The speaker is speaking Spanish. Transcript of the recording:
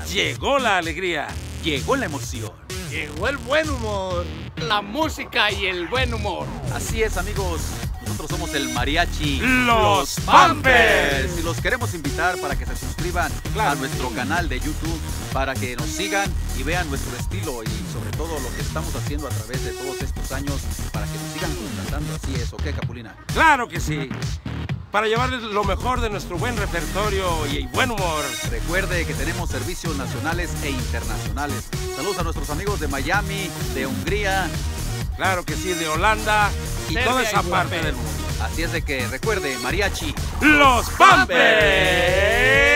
Llegó la alegría, llegó la emoción. Llegó el buen humor, la música y el buen humor. Así es, amigos. Nosotros somos el mariachi Los Pampers. Y los queremos invitar para que se suscriban a nuestro canal de YouTube, para que nos sigan y vean nuestro estilo y sobre todo lo que estamos haciendo a través de todos estos años, para que nos sigan contratando. Así es, ¿ok, Capulina? Claro que sí. Para llevarles lo mejor de nuestro buen repertorio y buen humor. Recuerde que tenemos servicios nacionales e internacionales. Saludos a nuestros amigos de Miami, de Hungría. Claro que sí, de Holanda y Serbia toda esa y parte Budapest. del mundo. Así es de que recuerde, mariachi ¡Los Pampers!